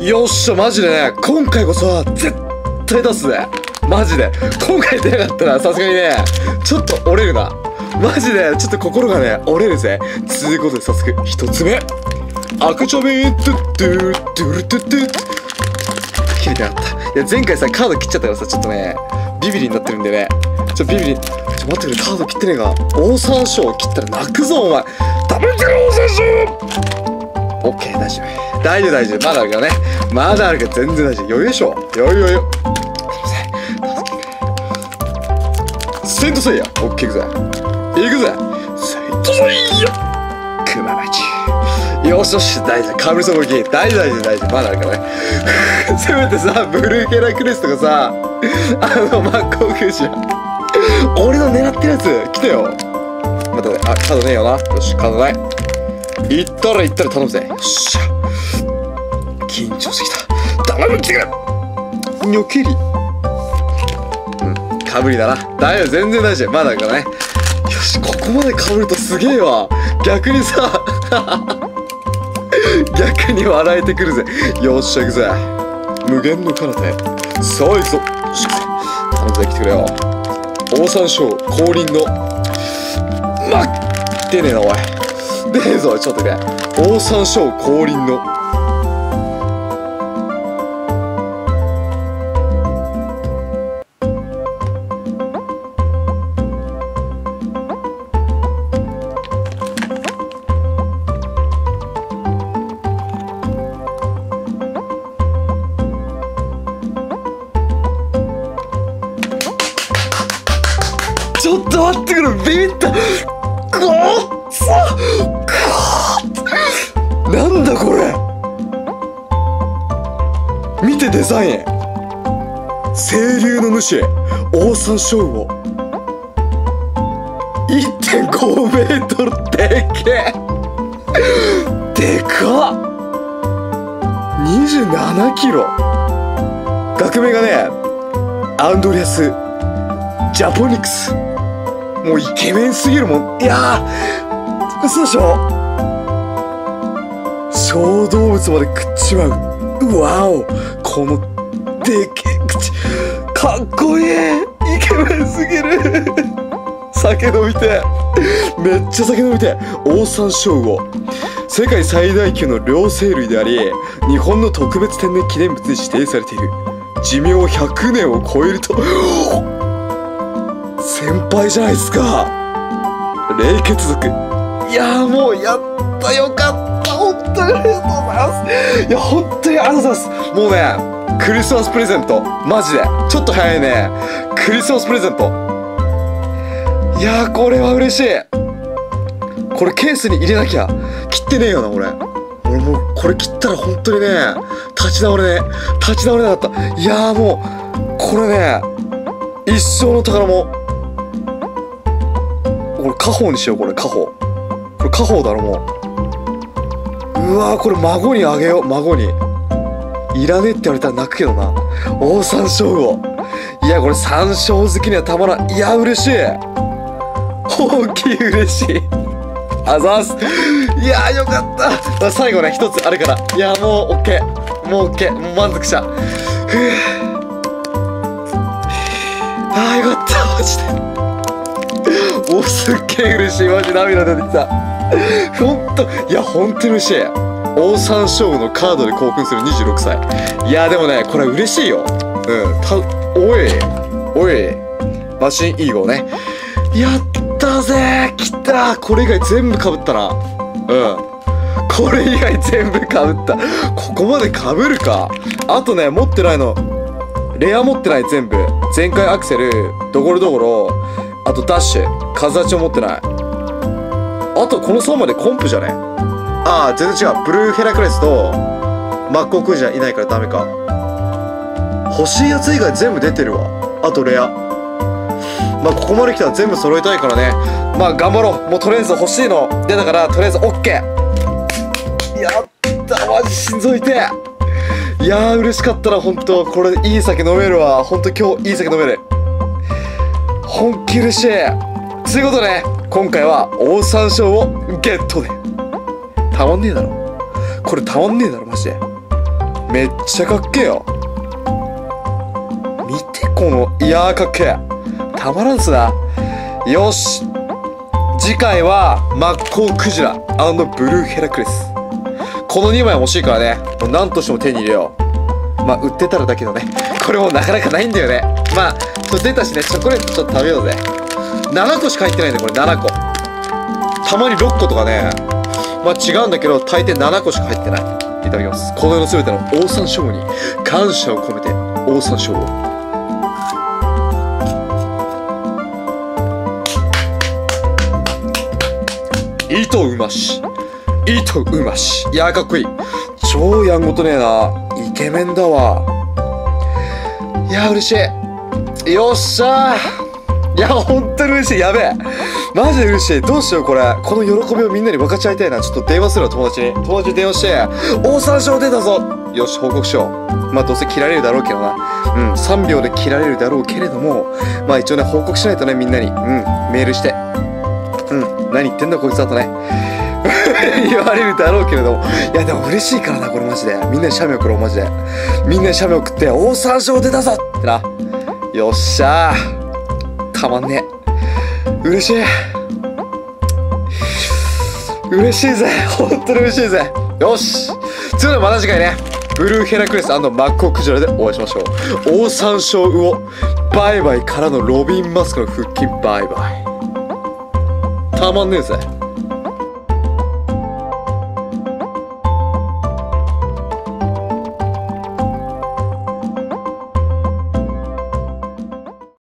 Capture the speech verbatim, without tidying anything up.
よっしゃ、マジでね、今回こそは絶対出すぜ。マジで今回出なかったらさすがにね、ちょっと折れるな。マジでちょっと心がね折れるぜ。つうことで早速一つ目、赤ちゃめトゥットゥルトゥルトゥトゥ切れてなかった。いや前回さカード切っちゃったからさ、ちょっとねビビリになってるんでね、ちょビビリ、ちょ待ってくれ、カード切ってねえが。オオサンショウ切ったら泣くぞお前。ダメだよオオサンショウ。オッケー、大丈夫大丈夫大丈夫、まだあるからね、まだあるから全然大丈夫。余裕でしょ、余裕余裕。セイントセイヤ、オッケー、いくぜいくぜ、セイントセイヤクマバチ。よしよし、大丈夫、かぶりそう動き大丈夫大丈夫大丈夫、まだあるからねせめてさブルーヘラクレスとかさ、あのマッコウクジラ俺の狙ってるやつ来てよ。またね、あ、カードねえよな。よし、カードない。行ったら行ったら頼むぜ。よっしゃ、緊張してきた。頼む、来てくれ。ニョキリ、かぶりだな。大丈夫、全然大丈夫、まだあるからね。よし、ここまでかぶるとすげえわ。逆にさ逆に笑えてくるぜ。よっしゃ、いくぜ。無限の彼方へ、さあ行くぞ。よし、頼むぜ、来てくれよ。オオサンショウ降臨のまっ、出ねえなおい、出ねえぞ。ちょっとね、オオサンショウ降臨のちょっと待ってくれ、ビビった。こっつなんだこれ、見てデザイン。清流の主オオサンショウウオ いってんごメートル、でけえでかっ。にじゅうななキロ。学名がねアンドリアス・ジャポニクス。もうイケメンすぎるもん。いやー、嘘でしょ。小動物まで食っちまう。うわお、このでけえ口、かっこいい、イケメンすぎる酒飲みてえ、めっちゃ酒飲みてえ。オオサンショウウオ、世界最大級の両生類であり、日本の特別天然記念物に指定されている。寿命ひゃくねんを超えると先輩じゃないですか、冷血族。いやーもうやった、よかった、本当にありがとうございます。いや本当にありがとうございます。もうねクリスマスプレゼント、マジでちょっと早いね、クリスマスプレゼント。いやーこれは嬉しい。これケースに入れなきゃ。切ってねえよな俺。俺もうこれ切ったら本当にね立ち直れね立ち直れなかった。いやーもうこれね一生の宝物。これ家宝にしよう。これ家宝、これ家宝だろもう。うわーこれ孫にあげよう。孫にいらねえって言われたら泣くけどな。オオサンショウウオ、いやこれ山椒好きにはたまらん。いや嬉しい、本気嬉しいあざーす。いやーよかった。最後ね一つあるから。いやもうオッケー、もうオッケー、もう満足した。ふう、あーよかったマジで。おすっげえ嬉しい、マジ涙出てきたほんと。いやほんとに嬉しい。オオサンショウウオのカードで興奮するにじゅうろくさい。いやでもねこれ嬉しいよ。うんた、おいおいマシンイーゴーね、やったぜ、きた。これ以外全部かぶったな。うん、これ以外全部かぶった。ここまでかぶるか。あとね持ってないの、レア持ってない全部。全開アクセル、ドゴロドゴロ、あとダッシュ、風立ちを持ってない。あとこのさんまいでコンプじゃね。ああ全然違う、ブルーヘラクレスとマッコウクジラいないからダメか。欲しいやつ以外全部出てるわ。あとレア。まあここまで来たら全部揃えたいからね。まあ頑張ろう。もうとりあえず欲しいの出たから、とりあえず オーケー。 やったマジ心臓痛え。いやー嬉しかったな本当。これいい酒飲めるわ本当。今日いい酒飲める、本気嬉しい。ということでね今回はオオサンショウウオゲットで。たまんねえだろこれ、たまんねえだろマジで。 めっちゃかっけえよ。見てこの、いやーかっけえ。たまらんっすな。よし、次回はマッコウクジラ&ブルーヘラクレス、このにまい欲しいからね、もう何としても手に入れよう。まあ売ってたらだけどね、これもなかなかないんだよね。まあちょっと出たしね、チョコレートちょっと食べようぜ。ななこしか入ってないんだこれ。ななこ、たまにろっことかね。まあ違うんだけど大抵ななこしか入ってない。いただきます。この世の全てのオオサンショウウオに感謝を込めて、オオサンショウウオ。糸うまし、糸うまし。いやーかっこいい。超やんごとねえな。イケメンだわ。いやー嬉しい。よっしゃー。いやほんとに嬉しい。やべえ、マジで嬉しい。どうしようこれ。この喜びをみんなに分かち合いたいな。ちょっと電話するわ、友達に。友達に電話して「オオサンショウウオ出たぞ」。よし報告しよう。まあどうせ切られるだろうけどな。うんさんびょうで切られるだろうけれども、まあ一応ね報告しないとね、みんなに。うんメールして「うん何言ってんだこいつだ」とね言われるだろうけれども、いやでも嬉しいからなこれマジで。みんなに写メ送ろうマジで。みんなに写メ送って「オオサンショウウオ出たぞ」ってな。よっしゃー、たまんねえ。嬉しい嬉しいぜ、本当に嬉しいぜ。よし、次のまた次回ね、ブルーヘラクレス&マッコウクジラでお会いしましょう。オオサンショウウオバイバイからのロビンマスクの腹筋バイバイ。たまんねえぜ。